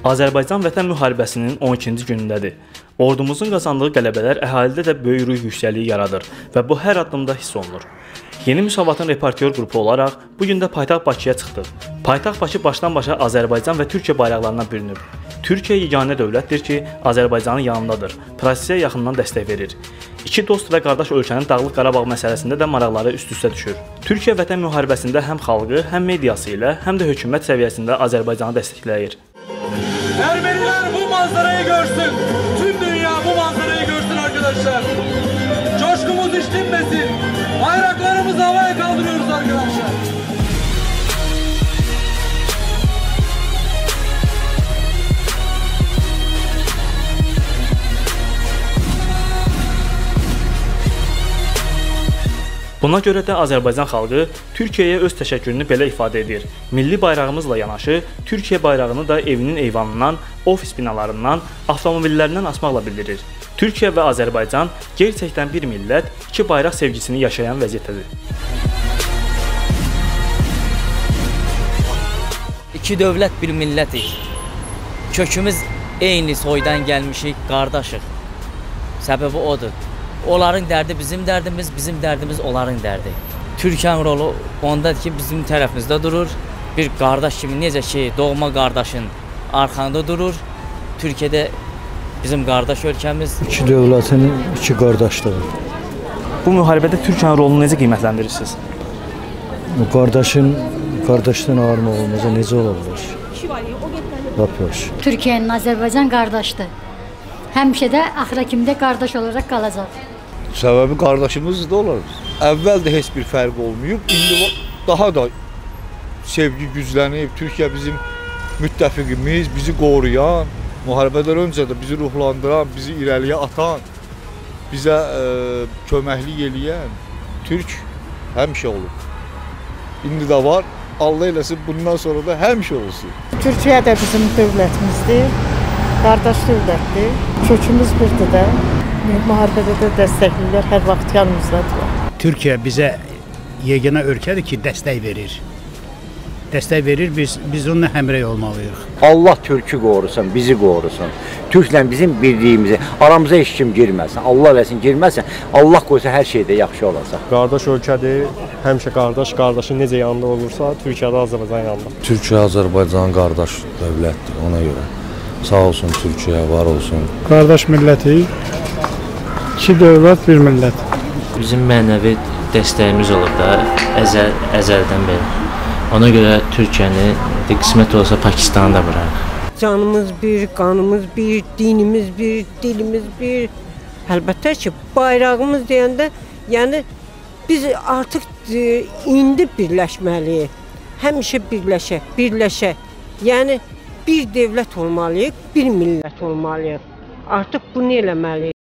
Azərbaycan Vətən müharibəsinin 12-ci günündədir. Ordumuzun qazandığı qələbələr əhalidə də böyük ruh yüksəkliyi yaradır və bu hər addımda hiss olunur. Yeni Müsavatın reportyor qrupu olaraq bu gün də paytaxt Bakıya çıxdıq. Paytaxt Bakı başdan-başa Azərbaycan və Türkiyə bayraqlarına bürünüb. Türkiyə yeganə dövlətdir ki, Azərbaycanın yanındadır, prosesə yaxından dəstək verir. İki dost və qardaş ölkənin Dağlıq Qarabağ məsələsində də maraqları üst-üstə düşür. Türkiyə Vətən müharibəsində həm xalqı, həm mediası ilə, həm də hökumət səviyyəsində Azərbaycanı dəstəkləyir. Ermeniler bu manzarayı görsün. Tüm dünya bu manzarayı görsün arkadaşlar. Coşkumuz hiç dinmesin. Bayraklarımızı havaya kaldırıyoruz arkadaşlar. Buna görə də Azərbaycan xalqı Türkiyəyə öz təşəkkürünü belə ifadə edir. Milli bayrağımızla yanaşı, Türkiyə bayrağını da evinin eyvanından, ofis binalarından, avtomobillərindən asmaqla bildirir. Türkiyə və Azərbaycan gerçəkdən bir millət, iki bayraq sevgisini yaşayan vəziyyətdədir. İki dövlət bir millətik. Kökümüz eyni soydan gəlmişik, qardaşıq. Səbəbi odur. Onların dərdi bizim dərdimiz, bizim dərdimiz onların dərdi. Türkiyənin rolu ondadır ki, bizim tərəfimizdə durur. Bir qardaş kimi, necə ki, doğma qardaşın arxanda durur. Türkiyədə bizim qardaş ölkəmiz. İki dövlətin iki qardaşlığı. Bu müharibədə Türkiyənin rolunu necə qiymətləndirirsiniz? Qardaşdan ağırmaq olmasa necə ola bilər? Lap yaxşı. Türkiyənin Azərbaycan qardaşdır. Həmişə də axıra kimi də qardaş olaraq qalacaq. Səbəbi qardaşımız da olarız. Əvvəl də heç bir fərq olmayıb, indi daha da sevgi güclənib. Türkiyə bizim müttəfiqimiz, bizi qoruyan, müharibədən öncə də bizi ruhlandıran, bizi irəliyə atan, bizə köməklik eləyən Türk həmişə olub. İndi də var, Allah eləsin bundan sonra da həmişə olsun. Türkiyə də bizim dövlətimizdir, qardaş dövlətdir, kökümüz birdir də. Müharibədə də dəstəkləyirlər, hər vaxt yanımızdadır. Türkiyə bizə yeganə ölkədir ki, dəstək verir. Dəstək verir, biz onunla həmrəy olmalıyıq. Allah Türkü qorusun, bizi qorusun. Türklə bizim birliyimizi, aramıza heç kim girməsin. Allah eləsin, girməsin. Allah qoysa hər şeydə yaxşı olacaq. Qardaş ölkədir, həmişə qardaşın necə yanında olursa, Türkiyədə Azərbaycan yanında. Türkiyə Azərbaycanın qardaş dövlətdir, ona görə. Sağ olsun Türkiyə, var olsun. Qardaş milləti, iki dövlət, bir millət. Bizim mənəvi dəstəyimiz olub da əzəldən beri. Ona görə Türkiyəni qismət olsa Pakistanı da bırakır. Canımız bir, qanımız bir, dinimiz bir, dilimiz bir. Əlbəttə ki, bayrağımız deyəndə, yəni biz artıq indi birləşməliyik. Həmişə birləşək. Yəni bir dövlət olmalıyıq, bir millət olmalıyıq. Artıq bunu eləməliyik.